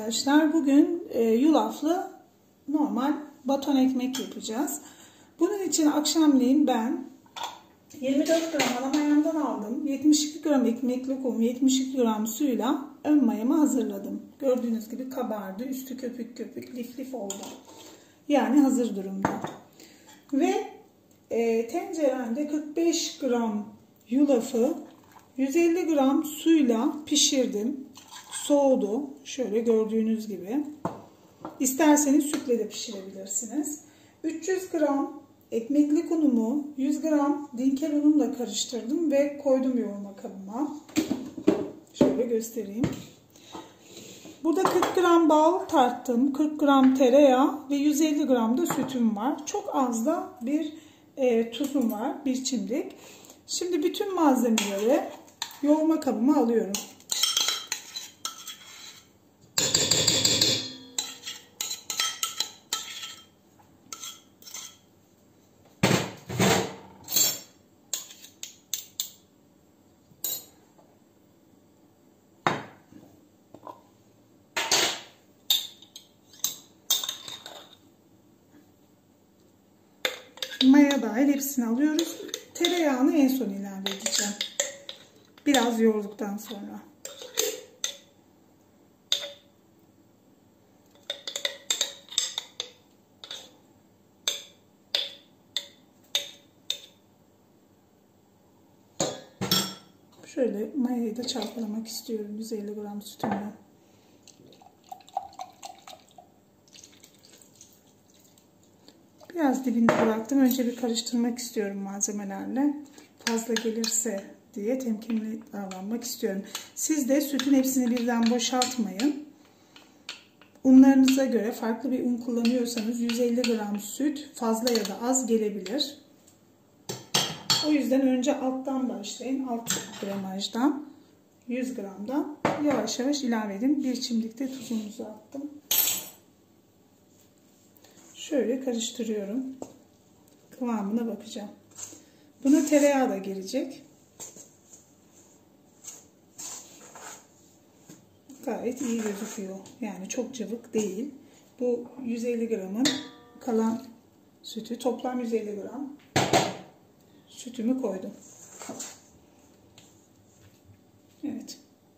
arkadaşlar. Bugün yulaflı normal baton ekmek yapacağız. Bunun için akşamleyin ben 24 gram alamayamdan aldım. 72 gram ekmek lokum, 72 gram suyla ön mayamı hazırladım. Gördüğünüz gibi kabardı. Üstü köpük köpük, lif lif oldu. Yani hazır durumda. Ve tenceremde 45 gram yulafı 150 gram suyla pişirdim. Soğudu. Şöyle gördüğünüz gibi. İsterseniz sütle de pişirebilirsiniz. 300 gram ekmeklik unumu 100 gram dinkel unumla karıştırdım ve koydum yoğurma kabıma. Şöyle göstereyim. Burada 40 gram bal tarttım. 40 gram tereyağı ve 150 gram da sütüm var. Çok az da bir tuzum var. Bir çimdik. Şimdi bütün malzemeleri yoğurma kabıma alıyorum. Maya dahil hepsini alıyoruz. Tereyağını en son ilave edeceğim. Biraz yoğurduktan sonra. Şöyle mayayı da çarpalamak istiyorum 150 gram sütümle. Biraz dibinde bıraktım. Önce bir karıştırmak istiyorum malzemelerle. Fazla gelirse diye temkinli davranmak istiyorum. Siz de sütün hepsini birden boşaltmayın. Unlarınıza göre farklı bir un kullanıyorsanız 150 gram süt fazla ya da az gelebilir. O yüzden önce alttan başlayın. Alt gramajdan 100 gramdan yavaş yavaş ilave edin. Bir çimdikte tuzumuzu attım. Şöyle karıştırıyorum. Kıvamına bakacağım. Buna tereyağı da gelecek. Gayet iyi gözüküyor. Yani çok cıvık değil. Bu 150 gramın kalan sütü. Toplam 150 gram sütümü koydum. Evet.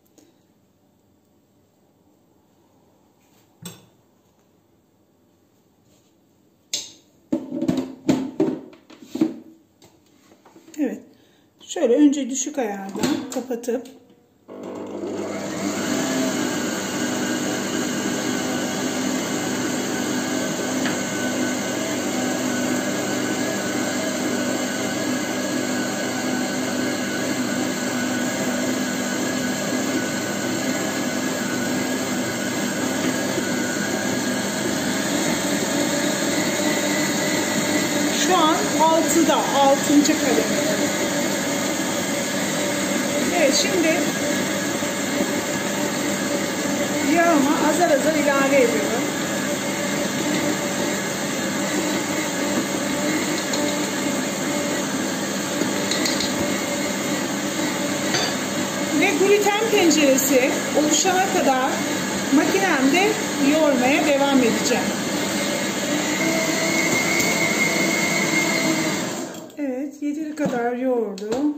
Evet. Şöyle önce düşük ayarda kapatıp şu an 6'da 6. kademe. Evet, şimdi yağımı azar azar ilave ediyorum. Ve gluten penceresi oluşana kadar makinemde yoğurmaya devam edeceğim. Evet, yeteri kadar yoğurdum.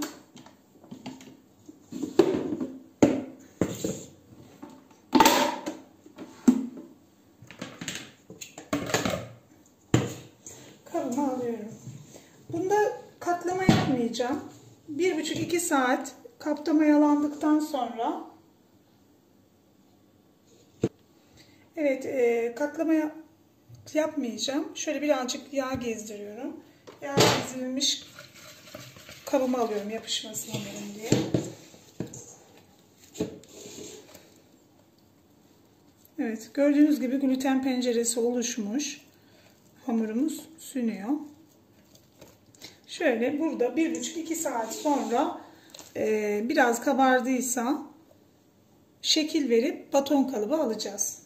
Kabıma alıyorum. Bunda katlama yapmayacağım. 1,5-2 saat kapta mayalandıktan sonra evet, katlama yapmayacağım. Şöyle birazcık yağ gezdiriyorum. Yağ gezdirilmiş kabıma alıyorum yapışmasın hamurun diye. Evet, gördüğünüz gibi gluten penceresi oluşmuş. Hamurumuz sünüyor. Şöyle burada 1,5-2 saat sonra biraz kabardıysa şekil verip baton kalıbı alacağız.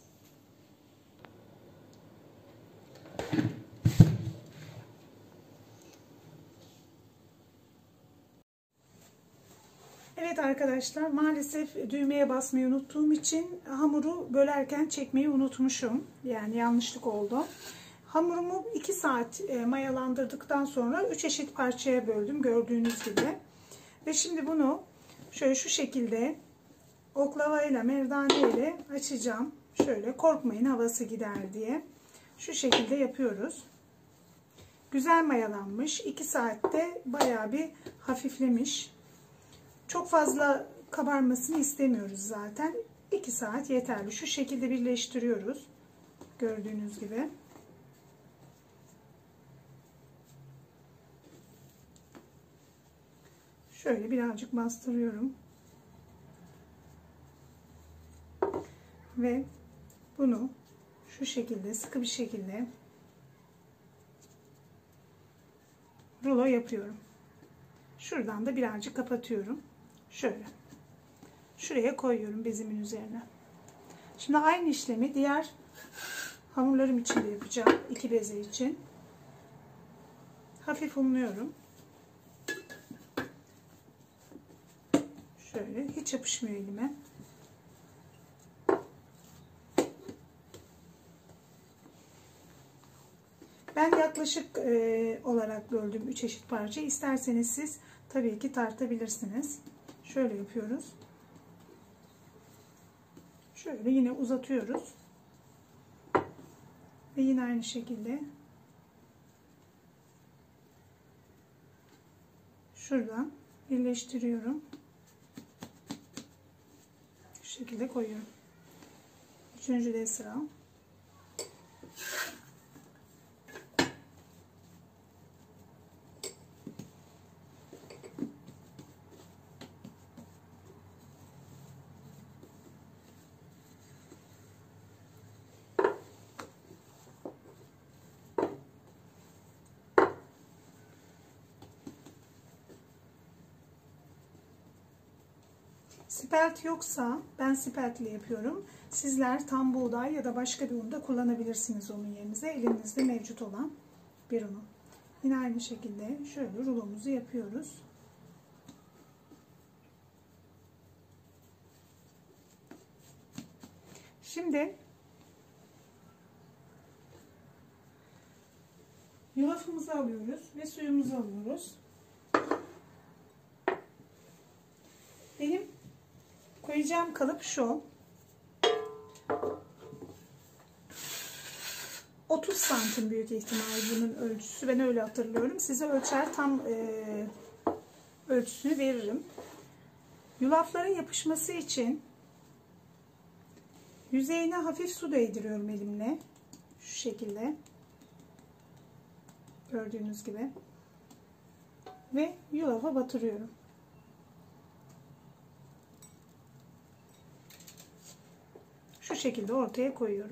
Evet arkadaşlar, maalesef düğmeye basmayı unuttuğum için hamuru bölerken çekmeyi unutmuşum. Yani yanlışlık oldu. Hamurumu 2 saat mayalandırdıktan sonra 3 eşit parçaya böldüm gördüğünüz gibi. Ve şimdi bunu şöyle şu şekilde oklavayla, merdane ile açacağım. Şöyle, korkmayın havası gider diye. Şu şekilde yapıyoruz. Güzel mayalanmış. 2 saatte bayağı bir hafiflemiş. Çok fazla kabarmasını istemiyoruz zaten. 2 saat yeterli. Şu şekilde birleştiriyoruz. Gördüğünüz gibi. Şöyle birazcık bastırıyorum. Ve bunu şu şekilde sıkı bir şekilde rulo yapıyorum. Şuradan da birazcık kapatıyorum. Şöyle. Şuraya koyuyorum bezimin üzerine. Şimdi aynı işlemi diğer hamurlarım için de yapacağım. 2 beze için. Hafif unluyorum. Şöyle. Hiç yapışmıyor elime. Ben yaklaşık olarak böldüm 3 eşit parça. İsterseniz siz tabii ki tartabilirsiniz. Şöyle yapıyoruz. Şöyle yine uzatıyoruz. Ve yine aynı şekilde şuradan birleştiriyorum. Şu şekilde koyuyorum. Üçüncü de sıra. Spelt yoksa ben speltle yapıyorum. Sizler tam buğday ya da başka bir un da kullanabilirsiniz onun yerinize. Elinizde mevcut olan bir unu. Yine aynı şekilde şöyle rulomuzu yapıyoruz. Şimdi yulafımızı alıyoruz ve suyumuzu alıyoruz. Benim koyacağım kalıp şu. 30 santim büyük ihtimal bunun ölçüsü. Ben öyle hatırlıyorum. Size ölçer tam ölçüsünü veririm. Yulafların yapışması için yüzeyine hafif su değdiriyorum elimle. Şu şekilde. Gördüğünüz gibi. Ve yulafa batırıyorum. Şu şekilde ortaya koyuyorum.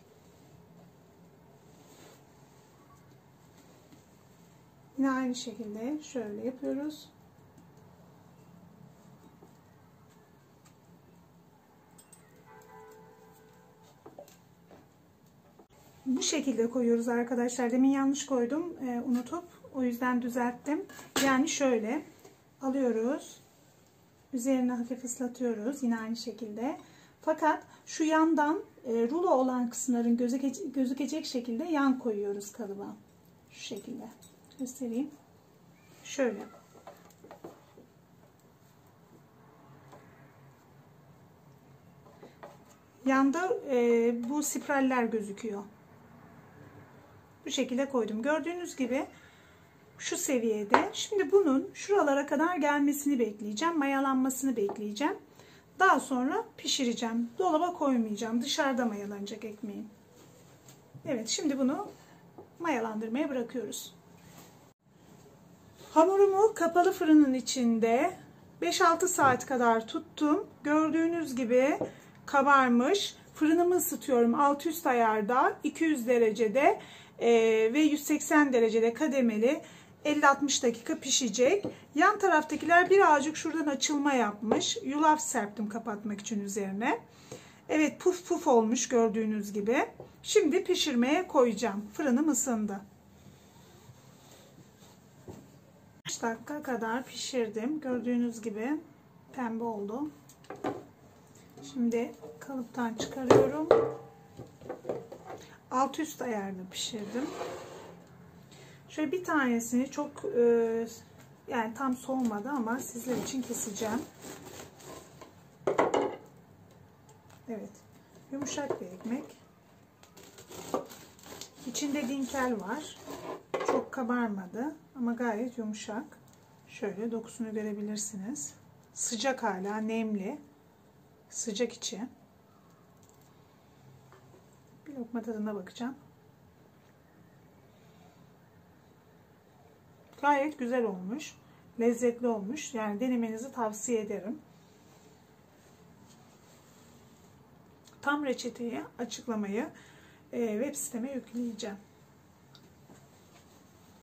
Yine aynı şekilde şöyle yapıyoruz. Bu şekilde koyuyoruz arkadaşlar. Demin yanlış koydum. Unutup o yüzden düzelttim. Yani şöyle alıyoruz. Üzerine hafif ıslatıyoruz. Yine aynı şekilde. Fakat şu yandan rulo olan kısımların gözükecek şekilde yan koyuyoruz kalıba. Şu şekilde. Göstereyim. Şöyle. Yanda bu spiraller gözüküyor. Bu şekilde koydum. Gördüğünüz gibi şu seviyede. Şimdi bunun şuralara kadar gelmesini bekleyeceğim. Mayalanmasını bekleyeceğim. Daha sonra pişireceğim. Dolaba koymayacağım. Dışarıda mayalanacak ekmeğim. Evet, şimdi bunu mayalandırmaya bırakıyoruz. Hamurumu kapalı fırının içinde 5-6 saat kadar tuttum. Gördüğünüz gibi kabarmış. Fırınımı ısıtıyorum alt üst ayarda 200 derecede ve 180 derecede kademeli 50-60 dakika pişecek. Yan taraftakiler birazcık şuradan açılma yapmış. Yulaf serptim kapatmak için üzerine. Evet, puf puf olmuş gördüğünüz gibi. Şimdi pişirmeye koyacağım. Fırınım ısındı. 5 dakika kadar pişirdim. Gördüğünüz gibi pembe oldu. Şimdi kalıptan çıkarıyorum. Alt üst ayarda pişirdim. Şöyle bir tanesini çok yani tam soğumadı ama sizler için keseceğim. Evet. Yumuşak bir ekmek. İçinde dinkel var. Çok kabarmadı ama gayet yumuşak. Şöyle dokusunu görebilirsiniz. Sıcak hala, nemli. Sıcak içi. Bir lokma tadına bakacağım. Gayet güzel olmuş. Lezzetli olmuş. Yani denemenizi tavsiye ederim. Tam reçeteyi, açıklamayı web siteme yükleyeceğim.